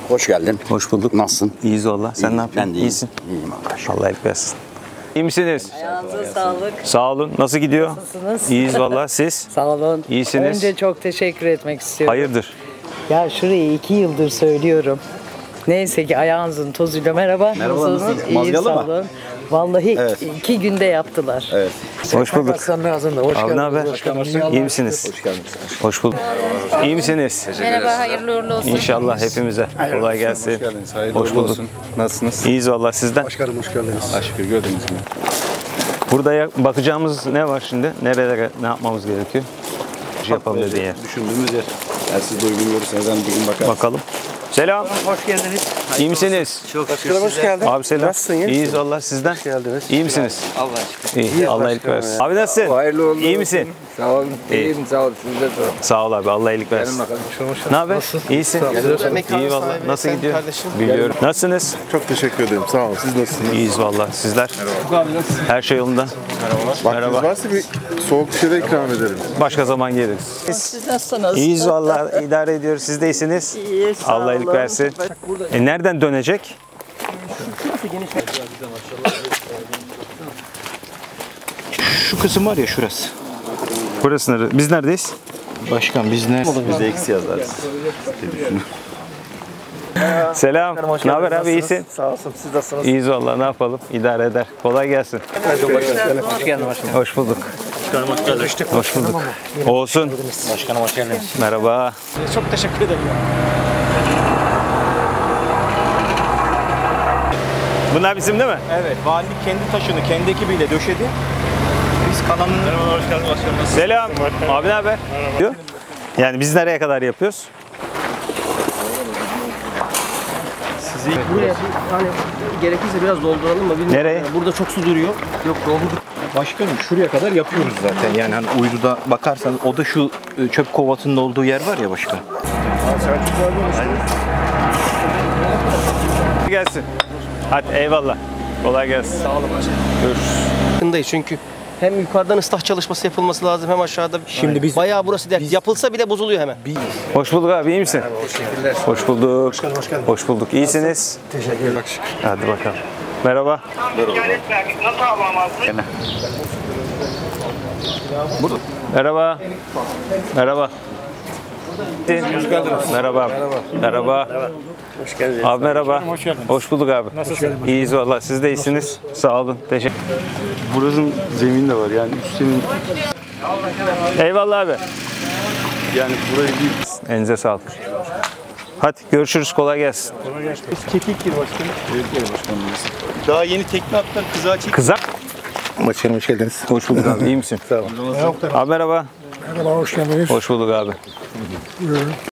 Hoş geldin. Hoş bulduk. Nasılsın? İyiyiz valla. Sen ne yapıyorsun? Ben de iyiyim. İyisin. İyiyim Allah. Allah iyilik versin. İyi misiniz? Ayağınıza sağlık. Sağ olun. Nasıl gidiyor? Nasılsınız? İyiyiz valla. Siz? Sağ olun. İyisiniz. Önce çok teşekkür etmek istiyorum. Hayırdır? Ya şurayı 2 yıldır söylüyorum. Neyse ki ayağınızın tozuyla merhaba. Merhaba, Nasılsınız? nasılsınız? İyi, Mazgalı sağ mı? olun. Vallahi Evet. 2 günde yaptılar. Evet. Hoş bulduk. Hoş Abi ne haber? İyi misiniz? Hoş geldiniz. Hoş bulduk. İyi misiniz? Merhaba, hayırlı uğurlu olsun. İnşallah hepimize. Kolay gelsin. Hoş geldiniz. Hayırlı Hoş uğurlu bulduk. olsun. Nasılsınız? İyiyiz valla. Sizden? Başkanım hoş geldiniz. Şükür gördünüz mü? Burada bakacağımız ne var şimdi? Nerelere ne yapmamız gerekiyor? Yapalım dediğin yer. Düşündüğümüz yer. Eğer siz de uygun görürseniz hani bir gün bakarız. Bakalım. Selam. Hoş geldiniz. İyi misiniz? Başkanım hoş geldin. Abi selam. Nasılsın? İyi İyiyiz misin? valla. Sizden? Hoş geldiniz. İyi misiniz? Allah'a şükür. İyi. Allah iyilik başkanım versin. Abi nasılsın? Hayırlı uğurlu İyi olsun. misin? Sağ olun. İyi. İyiyim sağ olun. Siz de sağ olun. Sağ ol abi. Allah iyilik versin. Gelin bakalım. Ne haber? İyisin. İyi valla. Nasıl gidiyor? Biliyorum. Nasılsınız? Çok teşekkür ederim. Sağ olun. Siz nasılsınız? İyiyiz valla. Sizler? Her şey yolunda. Vaktiniz varsa bir soğuk bir şeyler ikram edelim. Başka zaman geliriz. Siz nasılsınız? İyiyiz valla. İdare ediyoruz. Siz de iyisiniz. İyi, sağ Allah iyilik olun. versin. Nereden dönecek? Şu kısım var ya şurası. Burası nerede? Biz neredeyiz? Başkan biz ne? Biz de eksi yazarız. Selam. Ne haber abi? İyisin? Sağ olsun. Siz nasılsınız? İyiyiz valla. Ne yapalım? İdare eder. Kolay gelsin. Hoş geldin başkanım. Hoş bulduk. Hoş bulduk. Olsun. Başkanım hoş geldiniz. Merhaba. Çok teşekkür ederim. Bunlar bizim değil mi? Evet, valilik kendi taşını kendi ekibiyle döşedi. Biz kalanını... Merhaba, hoş geldin başkanım. Selam. Abi ne haber? Diyor. Yani biz nereye kadar yapıyoruz? Buraya hani gerekirse biraz dolduralım mı bilmiyorum. Nereye? Yani burada çok su duruyor. Yok doldurduk. Başkanım şuraya kadar yapıyoruz zaten. Yani hani uyduda bakarsanız o da şu çöp kovasının olduğu yer var ya başkan. Gelsin. Hadi eyvallah. Kolay gelsin. Sağ olun başkanım. Görüşürüz. Yakındayız çünkü hem yukarıdan ıslah çalışması yapılması lazım hem aşağıda. Şimdi biz- bayağı burası dert. Yapılsa bile bozuluyor hemen. Hoş bulduk abi. İyi misin? Hoş bulduk. Hoş bulduk. İyisiniz? Teşekkürler. Hadi bakalım. Merhaba. Merhaba. Merhaba. Merhaba. Merhaba. Hoş geldiniz. Abi merhaba. Hoş geldiniz. Hoş bulduk abi. Nasılsınız? İyiyiz valla. Siz de iyisiniz. Sağ olun. Teşekkür. Buranın zemin de var yani üstünün Eyvallah abi. yani burayı bir Elinize sağlık. Hadi görüşürüz. Kolay gelsin. Kekiktir başkanım. Daha yeni tekne attılar kızağa çek. Kızak. Başkanım hoş geldiniz. Hoş bulduk abi. İyi misin? Sağ olun. Abi merhaba. Merhaba, hoş geldiniz. Hoş bulduk abi.